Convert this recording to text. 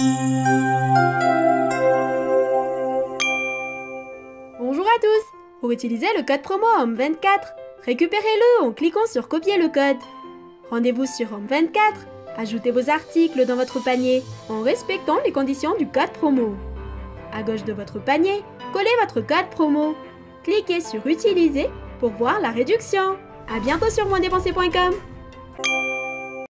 Bonjour à tous! Pour utiliser le code promo HOMME24, récupérez-le en cliquant sur copier le code. Rendez-vous sur HOMME24, ajoutez vos articles dans votre panier en respectant les conditions du code promo. À gauche de votre panier, collez votre code promo. Cliquez sur utiliser pour voir la réduction. À bientôt sur moindépenser.com.